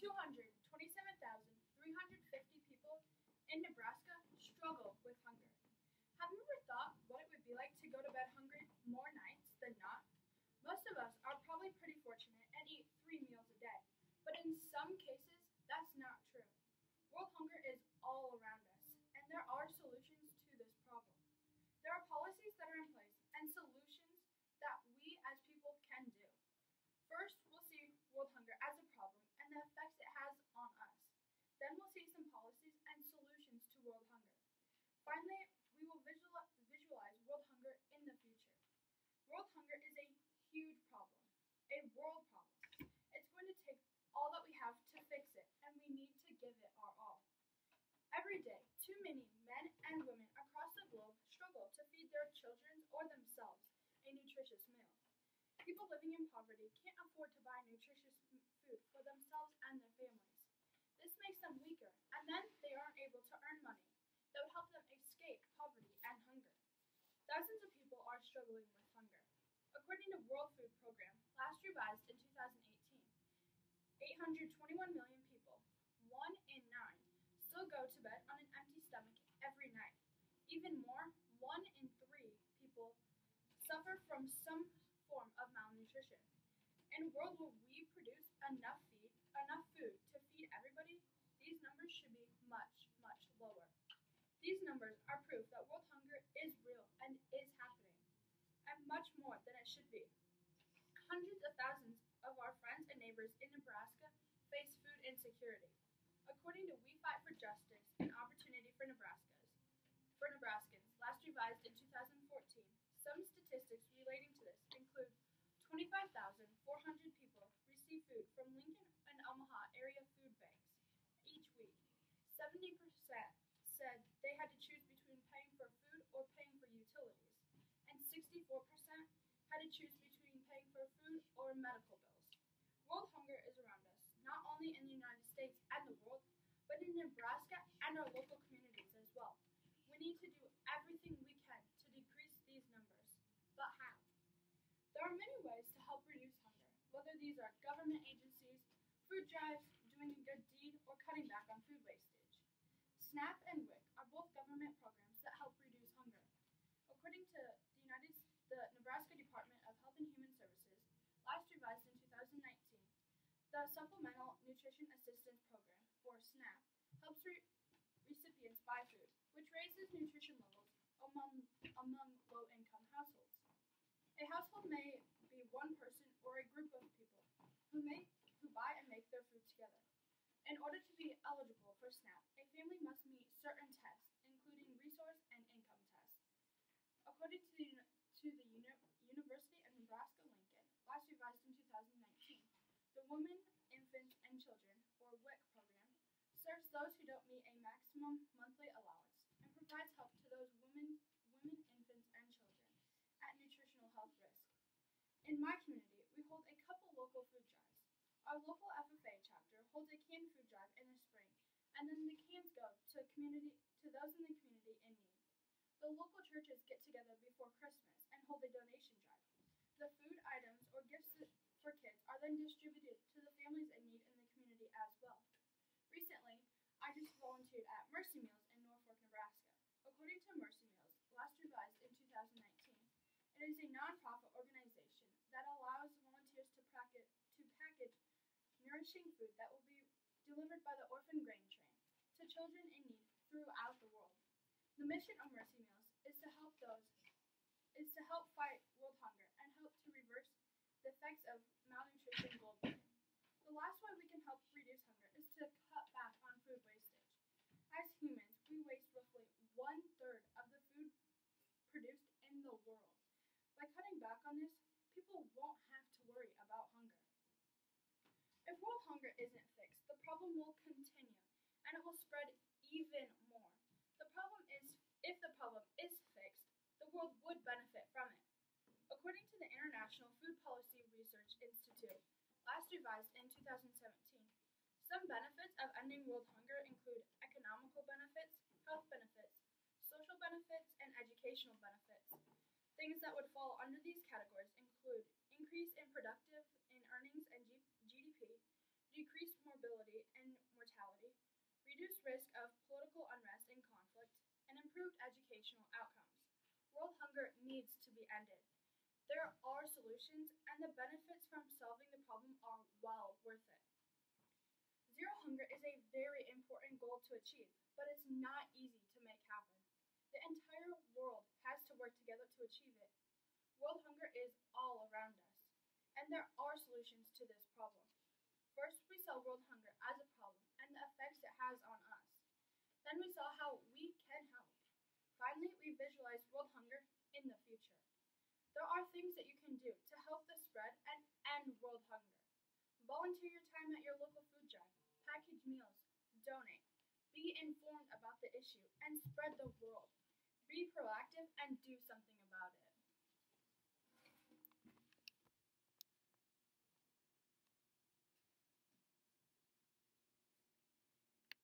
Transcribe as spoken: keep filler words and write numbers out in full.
two hundred twenty-seven thousand three hundred fifty people in Nebraska struggle with hunger. Have you ever thought what it would be like to go to bed hungry more nights than not? Most of us are probably pretty fortunate and eat three meals a day, but in some cases, that's not true. World hunger is all around us, and there are solutions to this problem. There are policies that are in place and solutions that we as people can do. First, we'll see world hunger as a problem and the effects it has on us. Then we'll see some policies and solutions to world hunger. Finally, we will visual, visualize world hunger in the future. World hunger is a huge problem, a world problem. It's going to take all that we have to fix it, and we need to give it our all. Every day, too many men and women across the globe struggle to feed their children or themselves a nutritious meal. People living in poverty can't afford to buy nutritious food for themselves and their families. This makes them weaker, and then they aren't able to earn money that would help them escape poverty and hunger. Thousands of people are struggling with hunger. According to World Food Program, last revised in two thousand eighteen, eight hundred twenty-one million people, one in nine, still go to bed on an empty stomach every night. Even more, one in three people suffer from some form of malnutrition. In a world where we produce enough feed, enough food to feed everybody, these numbers should be much, much lower. These numbers are proof that world hunger is real and is happening, and much more than it should be. Hundreds of thousands of our friends and neighbors in Nebraska face food insecurity. According to We Fight for Justice and Opportunity for Nebraska's, for Nebraskans, last revised in two thousand fourteen, some statistics relating to this include twenty-five thousand four hundred people receive food from Lincoln and Omaha area food banks each week. seventy percent said they had to choose between paying for food or paying for utilities, and sixty-four percent had to choose between paying for food or medical bills. World hunger is around us, not only in the United States and the world, but in Nebraska and our local communities as well. We need to do everything we can to decrease these numbers. But how? There are many ways to help reduce hunger, whether these are government agencies, food drives, doing a good deed, or cutting back on food wastage. SNAP and W I C are both government programs that help reduce hunger. According to the United the Nebraska Department of Health and Human Services, last revised in two thousand nineteen, the Supplemental Nutrition Assistance Program, or SNAP, helps re- recipients buy food, which raises nutrition levels among, among low-income households. A household may be one person or a group of people who make who buy and make their food together. In order to be eligible for SNAP, a family must meet certain tests, including resource and income tests. According to the, to the Uni- University of Nebraska-Lincoln, last revised in two thousand nineteen, the Women, Infants, and Children, or W I C program, serves those who don't meet a maximum monthly allowance and provides help to those women, women, infants, and children at nutritional health risk. In my community, we hold a couple local food drives. Our local F F A chapter holds a canned food drive in the spring, and then the cans go to community to those in the community in need. The local churches get together before Christmas and hold a donation drive. The food items or gifts for kids are then distributed to the families in need in the community as well. Recently, I just volunteered at Mercy Meals in Norfolk, Nebraska. According to Mercy Meals, last revised in two thousand nineteen, it is a nonprofit organization that allows volunteers to package, to package nourishing food that will be delivered by the Orphan Grain Train to children in need throughout the world. The mission of Mercy Meals is to help those is to help fight world hunger and help to reverse the effects of malnutrition globally. The last way we can help reduce hunger is to cut back on food wastage. As humans, we waste roughly one third of the food produced in the world. By cutting back on this, people won't have to worry about hunger. If world hunger isn't fixed, the problem will continue and it will spread even more. The problem is, if the problem is fixed, the world would benefit from it. According to the International Food Policy Research Institute, last revised in two thousand seventeen, some benefits of ending world hunger include economical benefits, health benefits, social benefits, and educational benefits. Things that would fall under these categories include increase in productive in earnings and G- GDP, decrease morbidity and mortality, reduce risk of political unrest and conflict, and improved educational outcomes. World hunger needs to be ended. There are solutions, and the benefits from solving the problem are well worth it. Zero hunger is a very important goal to achieve, but it's not easy to make happen. The entire world has to work together to achieve it. World hunger is all around us, and there are solutions to this problem. First, we saw world hunger as a problem and the effects it has on us. Then we saw how we can help. Finally, we visualized world hunger in the future. There are things that you can do to help the spread and end world hunger. Volunteer your time at your local food drive, package meals, donate, be informed about the issue, and spread the word. Be proactive and do something about it.